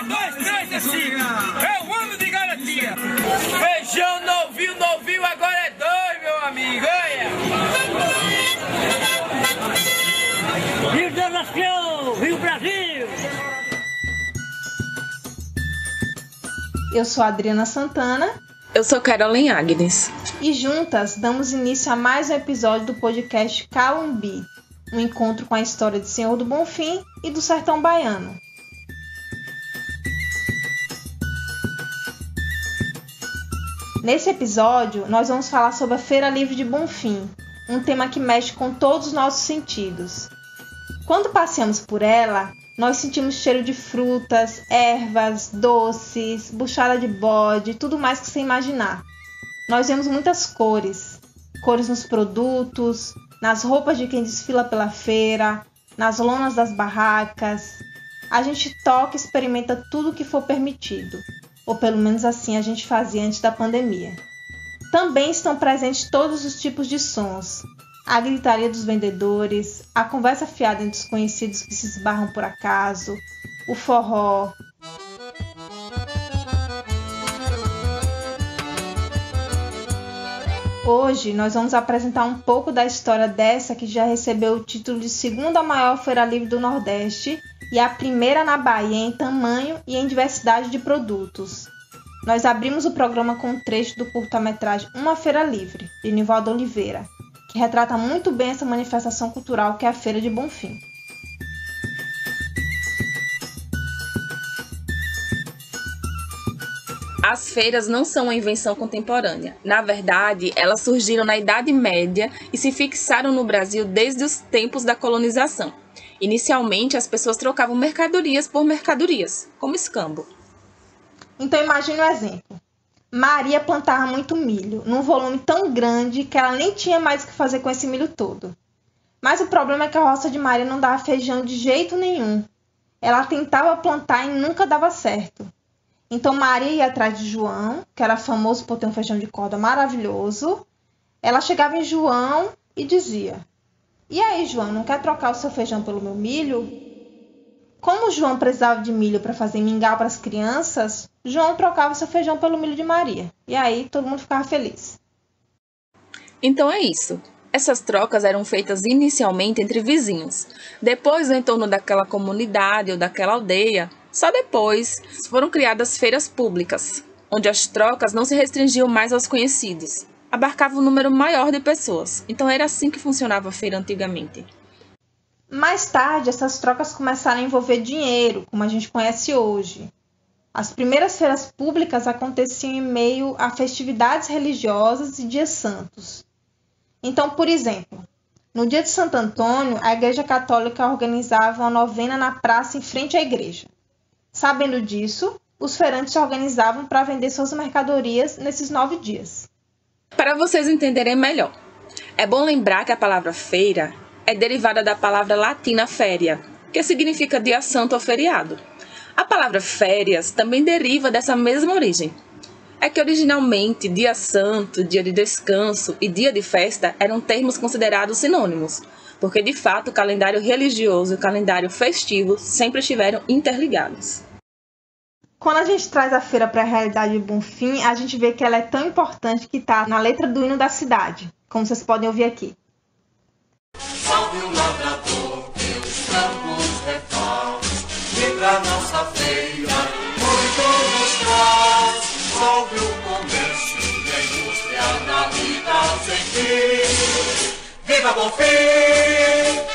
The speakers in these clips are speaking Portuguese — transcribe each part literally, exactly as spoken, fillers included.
Um, dois, três, assim. É um ano de garantia. Feijão novinho, novinho, agora é dois, meu amigo. Olha. Rio da Nação, Rio Brasil. Eu sou a Adriana Santana. Eu sou Caroline Agnes. E juntas damos início a mais um episódio do podcast Calumbi, um encontro com a história de Senhor do Bonfim e do sertão baiano. Nesse episódio, nós vamos falar sobre a Feira Livre de Bonfim, um tema que mexe com todos os nossos sentidos. Quando passeamos por ela, nós sentimos cheiro de frutas, ervas, doces, buchada de bode, tudo mais que você imaginar. Nós vemos muitas cores, cores nos produtos, nas roupas de quem desfila pela feira, nas lonas das barracas. A gente toca e experimenta tudo o que for permitido, ou pelo menos assim a gente fazia antes da pandemia. Também estão presentes todos os tipos de sons, a gritaria dos vendedores, a conversa fiada entre desconhecidos que se esbarram por acaso, o forró. Hoje nós vamos apresentar um pouco da história dessa que já recebeu o título de segunda maior feira livre do Nordeste e a primeira na Bahia em tamanho e em diversidade de produtos. Nós abrimos o programa com um trecho do curta-metragem Uma Feira Livre, de Nivaldo Oliveira, que retrata muito bem essa manifestação cultural que é a Feira de Bonfim. As feiras não são uma invenção contemporânea. Na verdade, elas surgiram na Idade Média e se fixaram no Brasil desde os tempos da colonização. Inicialmente, as pessoas trocavam mercadorias por mercadorias, como escambo. Então imagine um exemplo. Maria plantava muito milho, num volume tão grande que ela nem tinha mais o que fazer com esse milho todo. Mas o problema é que a roça de Maria não dava feijão de jeito nenhum. Ela tentava plantar e nunca dava certo. Então Maria ia atrás de João, que era famoso por ter um feijão de corda maravilhoso. Ela chegava em João e dizia: "E aí, João, não quer trocar o seu feijão pelo meu milho?" Como João precisava de milho para fazer mingau para as crianças, João trocava seu feijão pelo milho de Maria. E aí todo mundo ficava feliz. Então é isso. Essas trocas eram feitas inicialmente entre vizinhos. Depois, no entorno daquela comunidade ou daquela aldeia, só depois foram criadas feiras públicas, onde as trocas não se restringiam mais aos conhecidos. Abarcava um número maior de pessoas. Então era assim que funcionava a feira antigamente. Mais tarde, essas trocas começaram a envolver dinheiro, como a gente conhece hoje. As primeiras feiras públicas aconteciam em meio a festividades religiosas e dias santos. Então, por exemplo, no dia de Santo Antônio, a Igreja Católica organizava uma novena na praça em frente à igreja. Sabendo disso, os feirantes se organizavam para vender suas mercadorias nesses nove dias. Para vocês entenderem melhor, é bom lembrar que a palavra feira é derivada da palavra latina féria, que significa dia santo ou feriado. A palavra férias também deriva dessa mesma origem. É que originalmente dia santo, dia de descanso e dia de festa eram termos considerados sinônimos, porque de fato o calendário religioso e o calendário festivo sempre estiveram interligados. Quando a gente traz a feira para a realidade de Bonfim, a gente vê que ela é tão importante que está na letra do hino da cidade, como vocês podem ouvir aqui. Salve o lavrador que os campos refaz, vem pra nossa feira, muito nos traz. Salve o comércio e a indústria na vida sem fim. Viva Bonfim!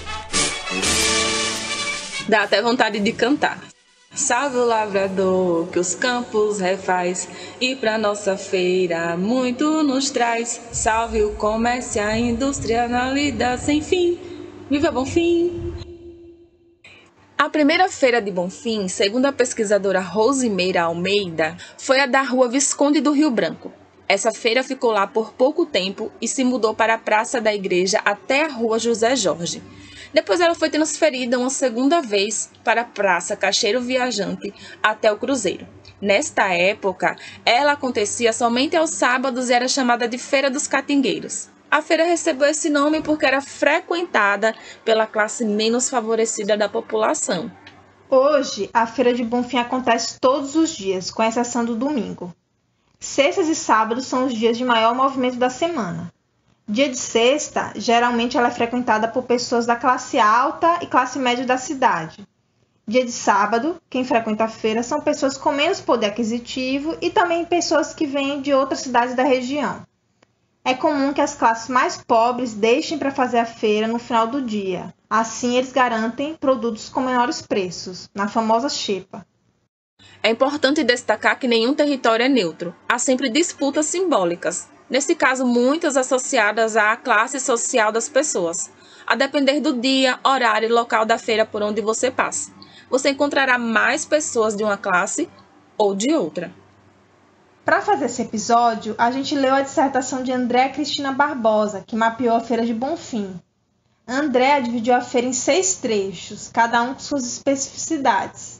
Dá até vontade de cantar. Salve o lavrador que os campos refaz e pra nossa feira muito nos traz. Salve o comércio e a indústria na lida sem fim. Viva Bonfim! A primeira feira de Bonfim, segundo a pesquisadora Rosimeira Almeida, foi a da Rua Visconde do Rio Branco. Essa feira ficou lá por pouco tempo e se mudou para a Praça da Igreja até a Rua José Jorge. Depois ela foi transferida uma segunda vez para a Praça Cacheiro Viajante até o Cruzeiro. Nesta época, ela acontecia somente aos sábados e era chamada de Feira dos Catingueiros. A feira recebeu esse nome porque era frequentada pela classe menos favorecida da população, Hoje, a Feira de Bonfim acontece todos os dias, com exceção do domingo. Sextas e sábados são os dias de maior movimento da semana. Dia de sexta, geralmente ela é frequentada por pessoas da classe alta e classe média da cidade. Dia de sábado, quem frequenta a feira são pessoas com menos poder aquisitivo e também pessoas que vêm de outras cidades da região. É comum que as classes mais pobres deixem para fazer a feira no final do dia. Assim, eles garantem produtos com menores preços, na famosa xepa. É importante destacar que nenhum território é neutro. Há sempre disputas simbólicas. Nesse caso, muitas associadas à classe social das pessoas. A depender do dia, horário e local da feira por onde você passa, você encontrará mais pessoas de uma classe ou de outra. Para fazer esse episódio, a gente leu a dissertação de Andréa Cristina Barbosa, que mapeou a Feira de Bonfim. Andréa dividiu a feira em seis trechos, cada um com suas especificidades.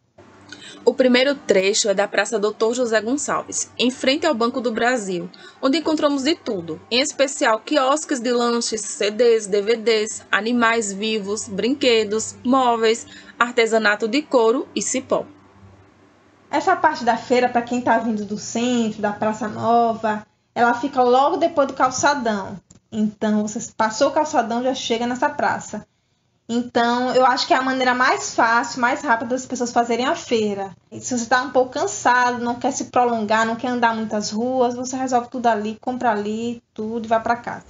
O primeiro trecho é da Praça doutor José Gonçalves, em frente ao Banco do Brasil, onde encontramos de tudo, em especial quiosques de lanches, C Ds, D V Ds, animais vivos, brinquedos, móveis, artesanato de couro e cipó. Essa parte da feira, para quem está vindo do centro, da Praça Nova, ela fica logo depois do calçadão. Então, você passou o calçadão, já chega nessa praça. Então, eu acho que é a maneira mais fácil, mais rápida das pessoas fazerem a feira. E se você está um pouco cansado, não quer se prolongar, não quer andar muitas ruas, você resolve tudo ali, compra ali, tudo e vai para casa.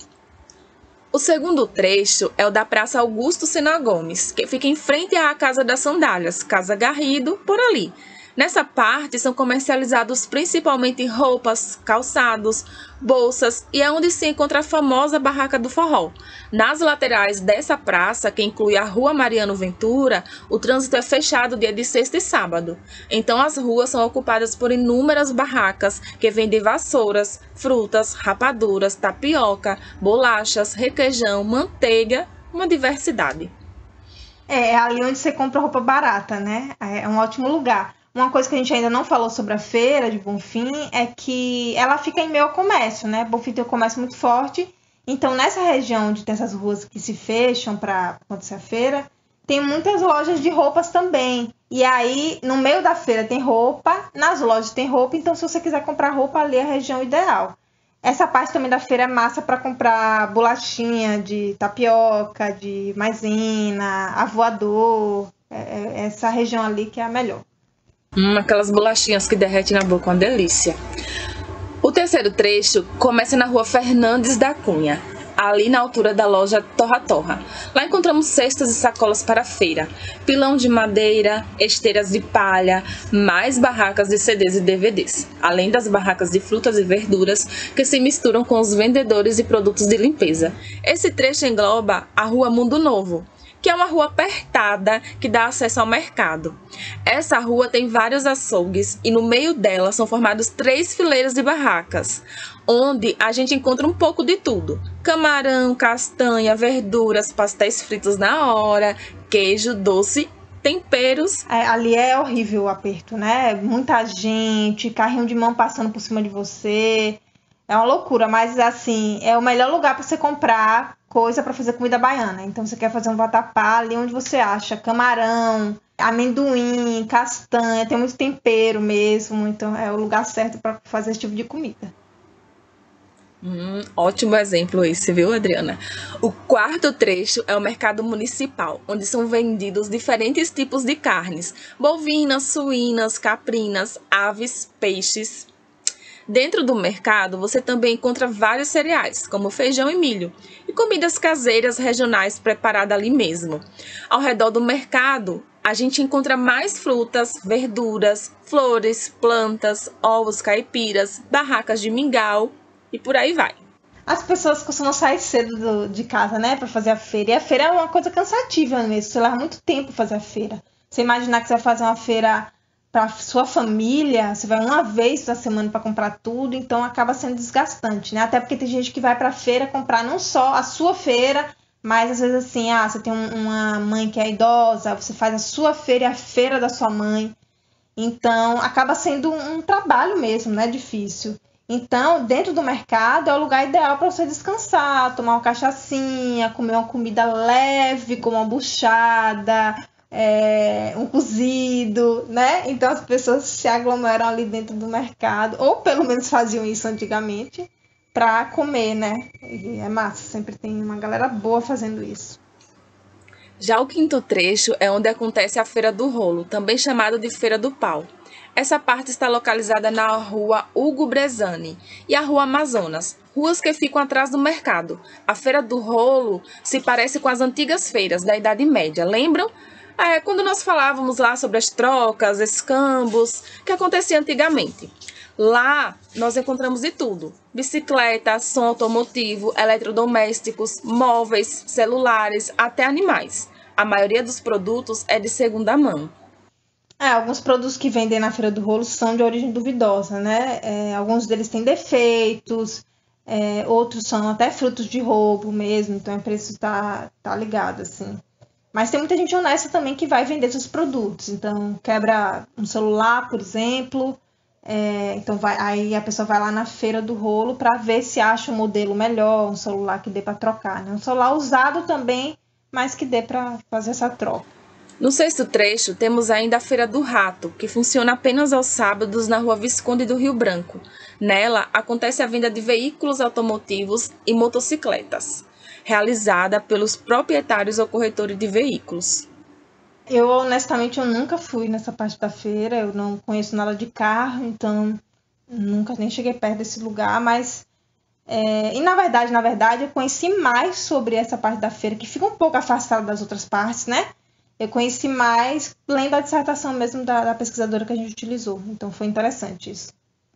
O segundo trecho é o da Praça Augusto Sena Gomes, que fica em frente à Casa das Sandálias, Casa Garrido, por ali. Nessa parte são comercializados principalmente roupas, calçados, bolsas e é onde se encontra a famosa Barraca do Forró. Nas laterais dessa praça, que inclui a Rua Mariano Ventura, o trânsito é fechado dia de sexta e sábado. Então as ruas são ocupadas por inúmeras barracas que vendem vassouras, frutas, rapaduras, tapioca, bolachas, requeijão, manteiga, uma diversidade. É, é ali onde você compra roupa barata, né? É um ótimo lugar. Uma coisa que a gente ainda não falou sobre a feira de Bonfim é que ela fica em meio ao comércio, né? Bonfim tem um comércio muito forte, então nessa região onde tem essas ruas que se fecham para acontecer a feira, tem muitas lojas de roupas também. E aí, no meio da feira tem roupa, nas lojas tem roupa, então se você quiser comprar roupa, ali é a região ideal. Essa parte também da feira é massa para comprar bolachinha de tapioca, de maisena, avoador, é essa região ali que é a melhor. Hum, aquelas bolachinhas que derretem na boca, uma delícia. O terceiro trecho começa na Rua Fernandes da Cunha, ali na altura da loja Torra Torra. Lá encontramos cestas e sacolas para a feira, pilão de madeira, esteiras de palha, mais barracas de C Ds e D V Ds, além das barracas de frutas e verduras que se misturam com os vendedores de produtos de limpeza. Esse trecho engloba a Rua Mundo Novo, que é uma rua apertada que dá acesso ao mercado. Essa rua tem vários açougues e no meio dela são formados três fileiras de barracas, onde a gente encontra um pouco de tudo: camarão, castanha, verduras, pastéis fritos na hora, queijo, doce, temperos. É, ali é horrível o aperto, né? Muita gente, carrinho de mão passando por cima de você. É uma loucura, mas assim, é o melhor lugar para você comprar coisa para fazer comida baiana. Então você quer fazer um vatapá, ali onde você acha camarão, amendoim, castanha, tem muito tempero mesmo, então é o lugar certo para fazer esse tipo de comida. Hum, ótimo exemplo esse, viu, Adriana? O quarto trecho é o mercado municipal, onde são vendidos diferentes tipos de carnes: bovinas, suínas, caprinas, aves, peixes. Dentro do mercado, você também encontra vários cereais, como feijão e milho, e comidas caseiras regionais preparadas ali mesmo. Ao redor do mercado, a gente encontra mais frutas, verduras, flores, plantas, ovos caipiras, barracas de mingau e por aí vai. As pessoas costumam sair cedo do, de casa, né, para fazer a feira. E a feira é uma coisa cansativa mesmo, você leva muito tempo fazer a feira. Você imaginar que você vai fazer uma feira para sua família, você vai uma vez na semana para comprar tudo, então acaba sendo desgastante, né? Até porque tem gente que vai para a feira comprar não só a sua feira, mas às vezes assim, ah, você tem uma mãe que é idosa, você faz a sua feira e a feira da sua mãe. Então acaba sendo um trabalho mesmo, né? Difícil. Então, dentro do mercado é o lugar ideal para você descansar, tomar uma cachaçinha, comer uma comida leve, como uma buchada, é, um cozido, né? Então as pessoas se aglomeram ali dentro do mercado, ou pelo menos faziam isso antigamente, para comer, né? E é massa, sempre tem uma galera boa fazendo isso. Já o quinto trecho é onde acontece a Feira do Rolo, também chamada de Feira do Pau. Essa parte está localizada na rua Hugo Brezani e a rua Amazonas, ruas que ficam atrás do mercado. A Feira do Rolo se parece com as antigas feiras da Idade Média, lembram? É, quando nós falávamos lá sobre as trocas, escambos, que acontecia antigamente. Lá nós encontramos de tudo: bicicleta, som automotivo, eletrodomésticos, móveis, celulares, até animais. A maioria dos produtos é de segunda mão. É, alguns produtos que vendem na Feira do Rolo são de origem duvidosa, né? É, alguns deles têm defeitos, é, outros são até frutos de roubo mesmo, então o preço tá, tá ligado, assim. Mas tem muita gente honesta também que vai vender seus produtos. Então, quebra um celular, por exemplo. É, então, vai, aí a pessoa vai lá na Feira do Rolo para ver se acha um modelo melhor, um celular que dê para trocar, né? Um celular usado também, mas que dê para fazer essa troca. No sexto trecho, temos ainda a Feira do Rato, que funciona apenas aos sábados na Rua Visconde do Rio Branco. Nela, acontece a venda de veículos automotivos e motocicletas, realizada pelos proprietários ou corretores de veículos. Eu, honestamente, eu nunca fui nessa parte da feira, eu não conheço nada de carro, então nunca nem cheguei perto desse lugar, mas... É, e, na verdade, na verdade, eu conheci mais sobre essa parte da feira, que fica um pouco afastada das outras partes, né? Eu conheci mais lendo a dissertação mesmo da, da pesquisadora que a gente utilizou, então foi interessante isso.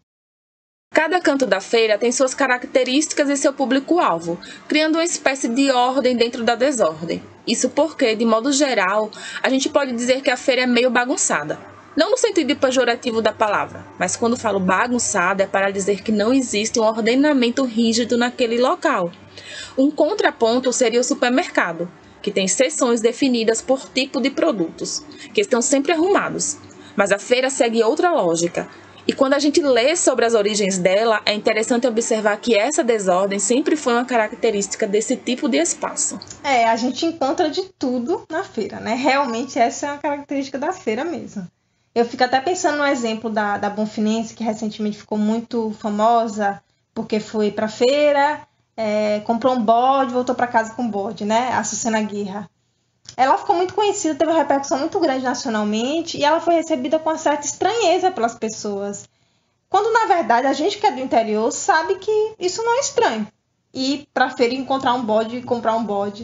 Cada canto da feira tem suas características e seu público-alvo, criando uma espécie de ordem dentro da desordem. Isso porque, de modo geral, a gente pode dizer que a feira é meio bagunçada. Não no sentido pejorativo da palavra, mas quando falo bagunçada é para dizer que não existe um ordenamento rígido naquele local. Um contraponto seria o supermercado, que tem seções definidas por tipo de produtos, que estão sempre arrumados. Mas a feira segue outra lógica. E quando a gente lê sobre as origens dela, é interessante observar que essa desordem sempre foi uma característica desse tipo de espaço. É, a gente encontra de tudo na feira, né? Realmente essa é uma característica da feira mesmo. Eu fico até pensando no exemplo da, da Bonfinense, que recentemente ficou muito famosa, porque foi pra feira, é, comprou um bode, voltou para casa com bode, né? A Sucena Guerra. Ela ficou muito conhecida, teve uma repercussão muito grande nacionalmente e ela foi recebida com uma certa estranheza pelas pessoas. Quando, na verdade, a gente que é do interior sabe que isso não é estranho. Ir para a feira e encontrar um bode e comprar um bode.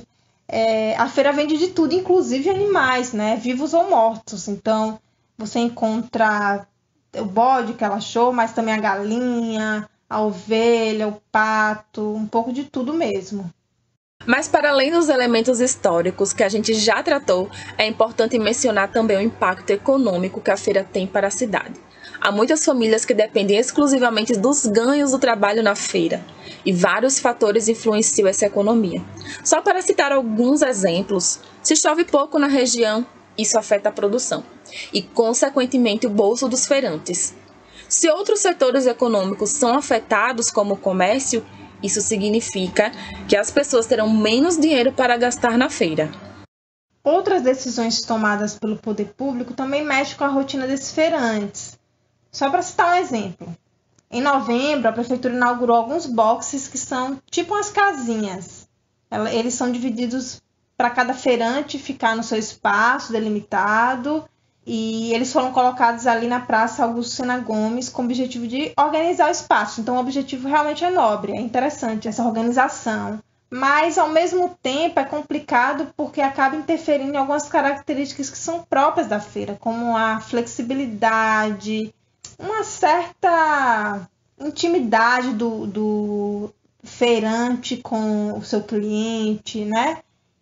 É, a feira vende de tudo, inclusive animais, né? Vivos ou mortos. Então, você encontra o bode que ela achou, mas também a galinha, a ovelha, o pato, um pouco de tudo mesmo. Mas para além dos elementos históricos que a gente já tratou, é importante mencionar também o impacto econômico que a feira tem para a cidade. Há muitas famílias que dependem exclusivamente dos ganhos do trabalho na feira, e vários fatores influenciam essa economia. Só para citar alguns exemplos, se chove pouco na região, isso afeta a produção, e consequentemente o bolso dos feirantes. Se outros setores econômicos são afetados, como o comércio, isso significa que as pessoas terão menos dinheiro para gastar na feira. Outras decisões tomadas pelo poder público também mexem com a rotina desses feirantes. Só para citar um exemplo. Em novembro, a prefeitura inaugurou alguns boxes que são tipo umas casinhas. Eles são divididos para cada feirante ficar no seu espaço delimitado. E eles foram colocados ali na Praça Augusto Sena Gomes com o objetivo de organizar o espaço. Então, o objetivo realmente é nobre, é interessante essa organização. Mas, ao mesmo tempo, é complicado porque acaba interferindo em algumas características que são próprias da feira, como a flexibilidade, uma certa intimidade do, do feirante com o seu cliente, né?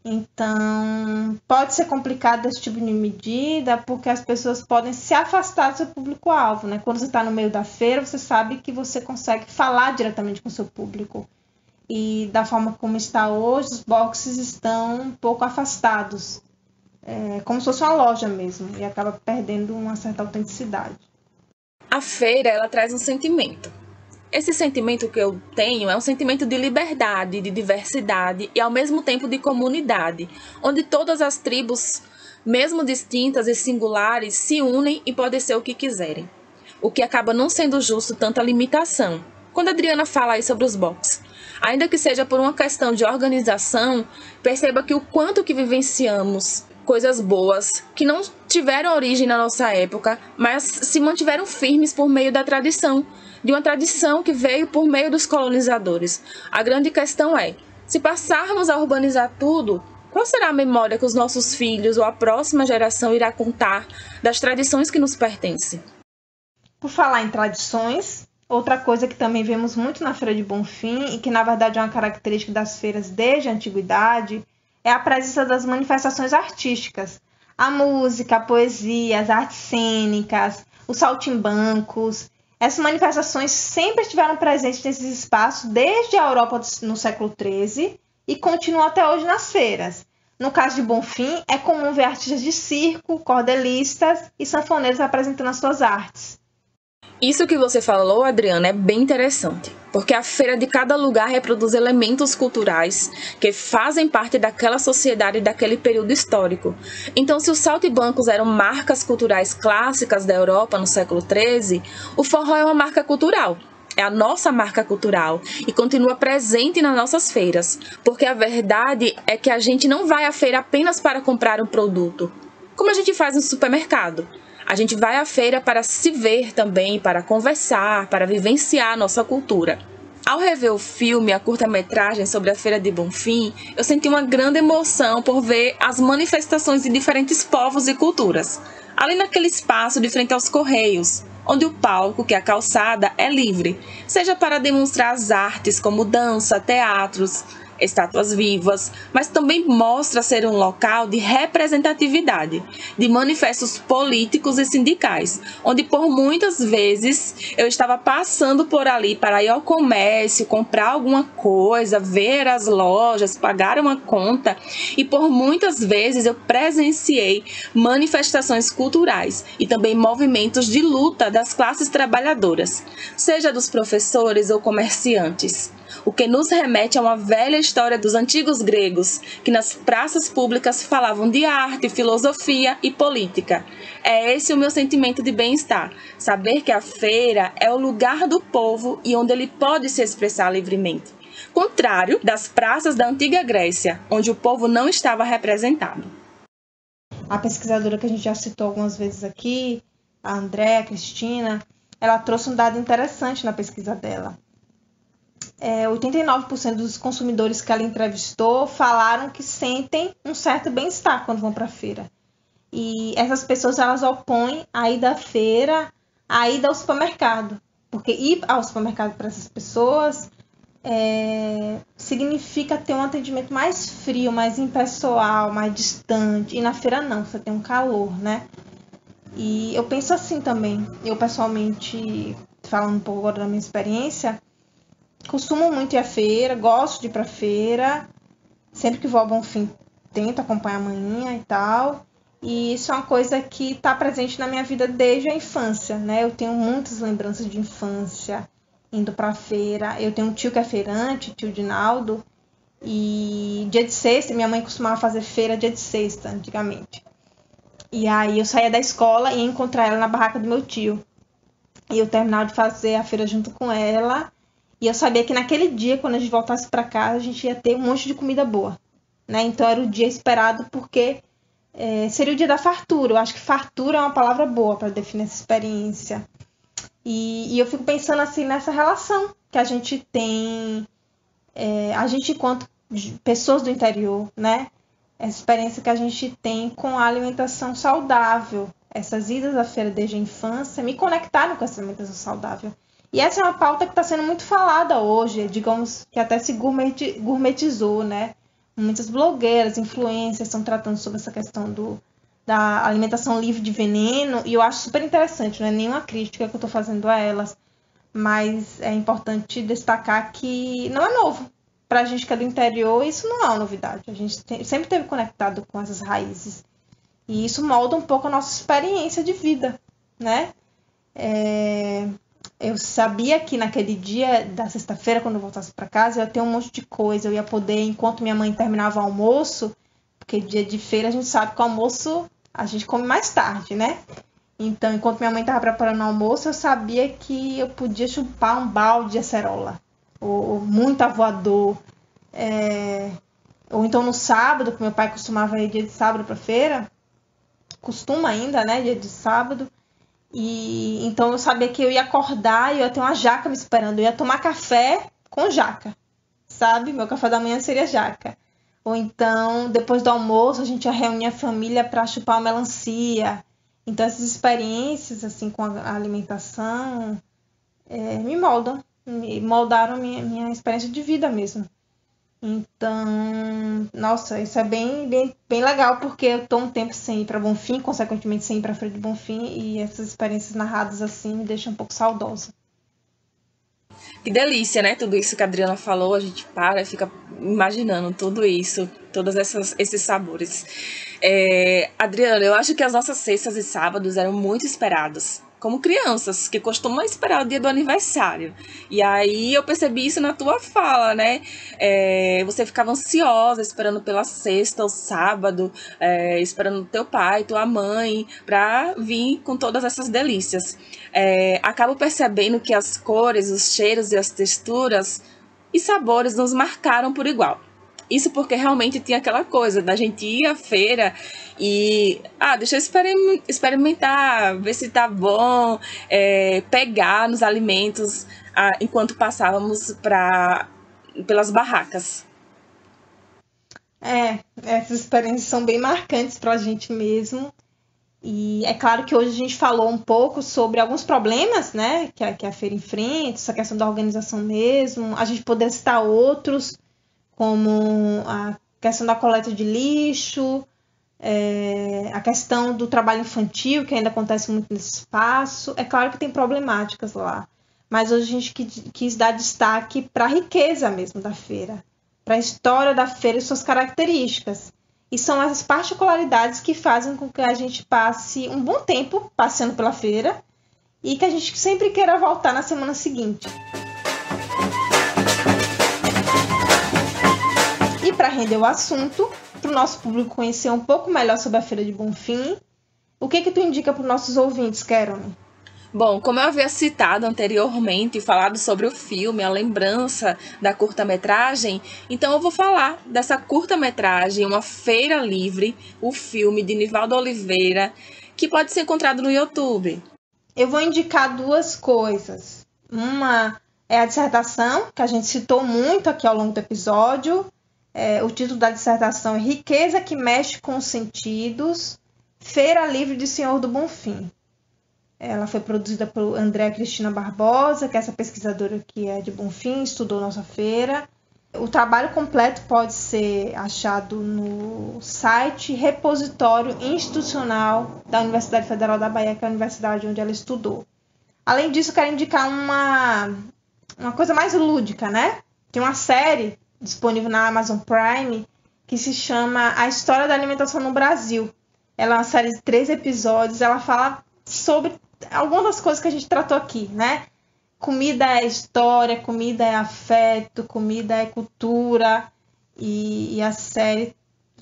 Então, pode ser complicado esse tipo de medida porque as pessoas podem se afastar do seu público-alvo, né? Quando você está no meio da feira, você sabe que você consegue falar diretamente com o seu público. E da forma como está hoje, os boxes estão um pouco afastados, é, como se fosse uma loja mesmo, e acaba perdendo uma certa autenticidade. A feira, ela traz um sentimento. Esse sentimento que eu tenho é um sentimento de liberdade, de diversidade e ao mesmo tempo de comunidade, onde todas as tribos mesmo distintas e singulares, se unem e podem ser o que quiserem. O que acaba não sendo justo tanta limitação. Quando a Adriana fala aí sobre os boxes, ainda que seja por uma questão de organização, perceba que o quanto que vivenciamos coisas boas que não tiveram origem na nossa época, mas se mantiveram firmes por meio da tradição, de uma tradição que veio por meio dos colonizadores. A grande questão é, se passarmos a urbanizar tudo, qual será a memória que os nossos filhos ou a próxima geração irá contar das tradições que nos pertencem? Por falar em tradições, outra coisa que também vemos muito na Feira de Bonfim e que na verdade é uma característica das feiras desde a antiguidade é a presença das manifestações artísticas. A música, a poesia, as artes cênicas, os saltimbancos. Essas manifestações sempre estiveram presentes nesses espaços desde a Europa no século treze e continuam até hoje nas feiras. No caso de Bonfim, é comum ver artistas de circo, cordelistas e sanfoneiros apresentando as suas artes. Isso que você falou, Adriana, é bem interessante, porque a feira de cada lugar reproduz elementos culturais que fazem parte daquela sociedade e daquele período histórico. Então, se os saltimbancos eram marcas culturais clássicas da Europa no século treze, o forró é uma marca cultural. É a nossa marca cultural e continua presente nas nossas feiras, porque a verdade é que a gente não vai à feira apenas para comprar um produto, como a gente faz no supermercado. A gente vai à feira para se ver também, para conversar, para vivenciar a nossa cultura. Ao rever o filme, a curta-metragem sobre a Feira de Bonfim, eu senti uma grande emoção por ver as manifestações de diferentes povos e culturas, ali naquele espaço de frente aos Correios, onde o palco, que é a calçada, é livre, seja para demonstrar as artes como dança, teatros, estátuas vivas, mas também mostra ser um local de representatividade, de manifestos políticos e sindicais, onde por muitas vezes eu estava passando por ali para ir ao comércio, comprar alguma coisa, ver as lojas, pagar uma conta, e por muitas vezes eu presenciei manifestações culturais e também movimentos de luta das classes trabalhadoras, seja dos professores ou comerciantes. O que nos remete a uma velha história dos antigos gregos, que nas praças públicas falavam de arte, filosofia e política. É esse o meu sentimento de bem-estar, saber que a feira é o lugar do povo e onde ele pode se expressar livremente. Contrário das praças da antiga Grécia, onde o povo não estava representado. A pesquisadora que a gente já citou algumas vezes aqui, a Andréa, a Cristina, ela trouxe um dado interessante na pesquisa dela. É, oitenta e nove por cento dos consumidores que ela entrevistou falaram que sentem um certo bem-estar quando vão para a feira. E essas pessoas elas opõem a ida à feira à ida ao supermercado. Porque ir ao supermercado para essas pessoas é, significa ter um atendimento mais frio, mais impessoal, mais distante. E na feira não, você tem um calor, né? E eu penso assim também. Eu pessoalmente, falando um pouco agora da minha experiência, costumo muito ir à feira, gosto de ir pra feira. Sempre que vou ao Bonfim, tento acompanhar a manhã e tal. E isso é uma coisa que está presente na minha vida desde a infância, né? Eu tenho muitas lembranças de infância indo pra feira. Eu tenho um tio que é feirante, tio Dinaldo. E dia de sexta, minha mãe costumava fazer feira dia de sexta, antigamente. E aí eu saía da escola e ia encontrar ela na barraca do meu tio. E eu terminava de fazer a feira junto com ela. E eu sabia que naquele dia, quando a gente voltasse para casa, a gente ia ter um monte de comida boa, né? Então era o dia esperado porque é, seria o dia da fartura. Eu acho que fartura é uma palavra boa para definir essa experiência. E, e eu fico pensando assim nessa relação que a gente tem, é, a gente enquanto pessoas do interior, né? Essa experiência que a gente tem com a alimentação saudável. Essas idas à feira desde a infância me conectaram com essa alimentação saudável. E essa é uma pauta que está sendo muito falada hoje, digamos que até se gourmetizou, né? Muitas blogueiras, influencers estão tratando sobre essa questão do, da alimentação livre de veneno, e eu acho super interessante, não é nenhuma crítica que eu estou fazendo a elas, mas é importante destacar que não é novo. Para a gente que é do interior, isso não é uma novidade. A gente tem, sempre esteve conectado com essas raízes. E isso molda um pouco a nossa experiência de vida, né? É... Eu sabia que naquele dia da sexta-feira, quando eu voltasse para casa, eu ia ter um monte de coisa. Eu ia poder, enquanto minha mãe terminava o almoço, porque dia de feira a gente sabe que o almoço a gente come mais tarde, né? Então, enquanto minha mãe estava preparando o almoço, eu sabia que eu podia chupar um balde de acerola, ou, ou muito avoador. É... Ou então no sábado, que meu pai costumava ir dia de sábado para feira, costuma ainda, né, dia de sábado. E então eu sabia que eu ia acordar e eu ia ter uma jaca me esperando. Eu ia tomar café com jaca, sabe? Meu café da manhã seria jaca. Ou então, depois do almoço, a gente ia reunir a família para chupar uma melancia. Então, essas experiências assim, com a alimentação é, me moldam, me moldaram minha, minha experiência de vida mesmo. Então, nossa, isso é bem, bem, bem legal, porque eu estou um tempo sem ir para Bonfim, consequentemente sem ir para a Feira de Bonfim, e essas experiências narradas assim me deixam um pouco saudosa. Que delícia, né? Tudo isso que a Adriana falou, a gente para e fica imaginando tudo isso, todos essas, esses sabores. É, Adriana, eu acho que as nossas sextas e sábados eram muito esperados, como crianças, que costumam esperar o dia do aniversário. E aí eu percebi isso na tua fala, né? É, você ficava ansiosa, esperando pela sexta ou sábado, é, esperando teu pai, tua mãe, pra vir com todas essas delícias. É, acabo percebendo que as cores, os cheiros e as texturas e sabores nos marcaram por igual. Isso porque realmente tinha aquela coisa da gente ir à feira e, ah, deixa eu experimentar, ver se tá bom, é, pegar nos alimentos ah, enquanto passávamos pra, pelas barracas. É, essas experiências são bem marcantes pra gente mesmo. E é claro que hoje a gente falou um pouco sobre alguns problemas, né, que a, que a feira enfrenta, essa questão da organização mesmo. A gente poderia citar outros, como a questão da coleta de lixo, é, a questão do trabalho infantil, que ainda acontece muito nesse espaço. É claro que tem problemáticas lá, mas hoje a gente quis dar destaque para a riqueza mesmo da feira, para a história da feira e suas características. E são essas particularidades que fazem com que a gente passe um bom tempo passeando pela feira e que a gente sempre queira voltar na semana seguinte. E para render o assunto, para o nosso público conhecer um pouco melhor sobre a Feira de Bonfim, o que que tu indica para os nossos ouvintes, Caroline? Bom, como eu havia citado anteriormente e falado sobre o filme, a lembrança da curta-metragem, então eu vou falar dessa curta-metragem, Uma Feira Livre, o filme de Nivaldo Oliveira, que pode ser encontrado no YouTube. Eu vou indicar duas coisas. Uma é a dissertação, que a gente citou muito aqui ao longo do episódio. É, o título da dissertação é Riqueza que Mexe com os Sentidos, Feira Livre de Senhor do Bonfim. Ela foi produzida por Andréa Cristina Barbosa, que é essa pesquisadora que é de Bonfim, estudou nossa feira. O trabalho completo pode ser achado no site Repositório Institucional da Universidade Federal da Bahia, que é a universidade onde ela estudou. Além disso, eu quero indicar uma, uma coisa mais lúdica, né? Tem uma série disponível na Amazon Prime que se chama A História da Alimentação no Brasil. Ela é uma série de três episódios, ela fala sobre algumas das coisas que a gente tratou aqui, né? Comida é história, comida é afeto, comida é cultura, e, e a série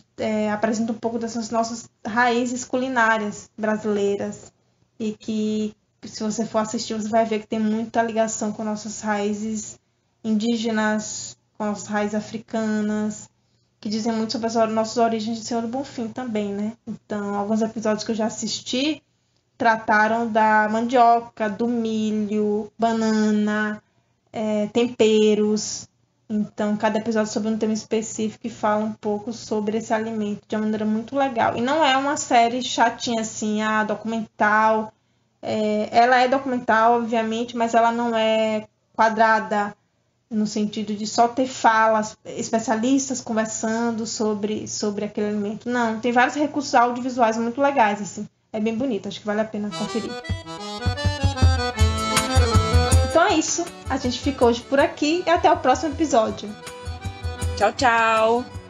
é, apresenta um pouco dessas nossas raízes culinárias brasileiras, e que, se você for assistir, você vai ver que tem muita ligação com nossas raízes indígenas, com as raízes africanas, que dizem muito sobre as nossas origens de Senhor do Bonfim também, né? Então, alguns episódios que eu já assisti trataram da mandioca, do milho, banana, é, temperos. Então, cada episódio sobre um tema específico e fala um pouco sobre esse alimento de uma maneira muito legal. E não é uma série chatinha assim, ah, documental. É, ela é documental, obviamente, mas ela não é quadrada, no sentido de só ter falas, especialistas conversando sobre, sobre aquele alimento. Não, tem vários recursos audiovisuais muito legais, assim. É bem bonito, acho que vale a pena conferir. Então é isso, a gente fica hoje por aqui e até o próximo episódio. Tchau, tchau!